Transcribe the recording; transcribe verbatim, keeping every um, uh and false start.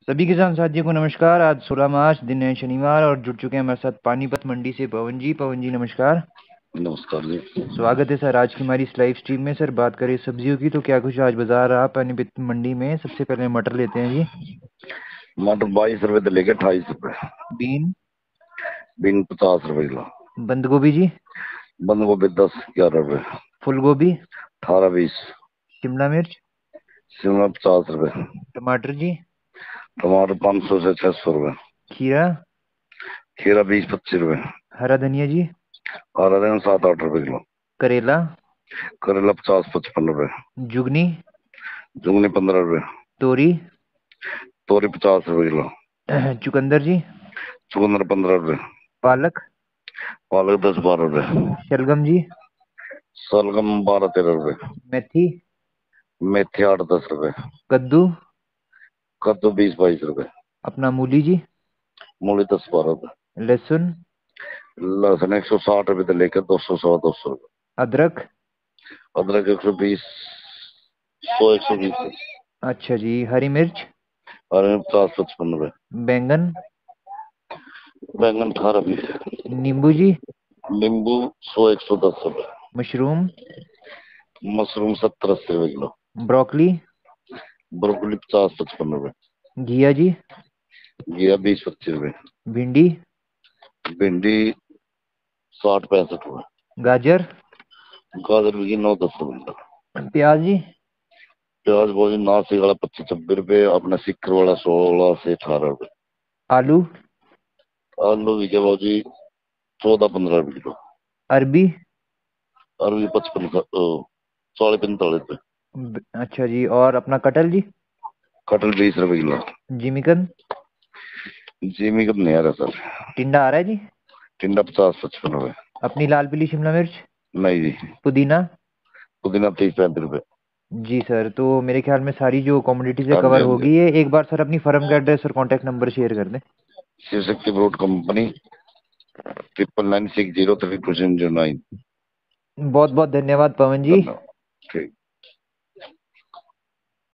सभी किसान साथियों को नमस्कार। आज सोलह मार्च, दिन है शनिवार, और जुड़ चुके हैं हमारे साथ पानीपत मंडी से पवन जी। पवन जी नमस्कार। नमस्कार जी। स्वागत है सर आज की हमारी इस लाइव स्ट्रीम में। सर बात करें सब्जियों की तो क्या कुछ आज बाजार रहा पानीपत मंडी में? सबसे पहले मटर लेते हैं जी। मटर बाईस रुपए से लेके अट्ठाईस रुपए। बीन। बीन पचास रुपए किलो। बंद गोभी जी। बंद गोभी दस ग्यारह रुपए। फूल गोभी। अठारह बीस। शिमला मिर्च। शिमला पचास रुपए। टमाटर जी। टमाटर पाँच सौ से छह सौ रुपए। खीरा। खीरा बीस पच्चीस रुपए। हरा धनिया जी। हरा धनिया सात आठ रुपए किलो। करेला। करेला पचास पचपन रुपए। जुगनी। झुंगनी पंद्रह रुपए। तोरी। तोरी पचास रुपए किलो। चुकंदर जी। चुकंदर पंद्रह रुपए। पालक। पालक दस बारह रुपए। शलगम जी। सलगम बारह तेरह रुपए। मेथी। मेथी आठ दस रुपए। कद्दू। कद्दू बीस बाईस रुपए। अपना मूली जी। मूली दस बारह रुपए। लहसुन। लहसुन एक सौ साठ रुपए से लेकर दो सौ सवा दो सौ रुपए। अदरक। अदरक एक सौ बीस। सौ एक सौ बीस। अच्छा जी। हरी मिर्च। और पचास पचपन रुपए। बैंगन। बैंगन अठारह बीस। नींबू जी। नींबू सौ एक सौ दस रुपए। मशरूम। मशरूम सत्तर अस्सी रुपए किलो। ब्रोकली। ब्रोकली पचास पचपन रुपए। घिया जी। घिया बीस पच्चीस रुपए। भिंडी। भिंडी साठ पैंसठ रुपए। गाजर। गाजर भी नौ दस रुपए किलो। प्याज जी। प्याज बोली नासिक वाला पच्चीस छब्बीस रुपए। अपना सिक्कर वाला सोलह से अठारह रुपए। आलू। आलू भी के भाजी चौदह पंद्रह रुपए किलो। अरबी। अरबी पचपन चालीस पैंतालीस रुपए। ब- अच्छा जी। और अपना कटहल जी। कटहल बीस रुपए किलो। जिमिकन। जीमी कब नहीं आ रहा सर। टिंडा आ रहा है जी। टिंडा पचास पचपन रुपए। अपनी लाल पीली शिमला मिर्च। नहीं जी। पुदीना। पुदीना तीस पैंतीस रुपए। जी सर, तो मेरे ख्याल में सारी जो कमोडिटीज है हाँ जी कवर हाँ जी। होगी है। एक बार सर अपनी फर्म का एड्रेस और कॉन्टैक्ट नंबर शेयर कर दें। Shiv Shakti fruit company triple nine six zero three two zero nine. बहुत बहुत धन्यवाद पवन जी। धन्यवाद।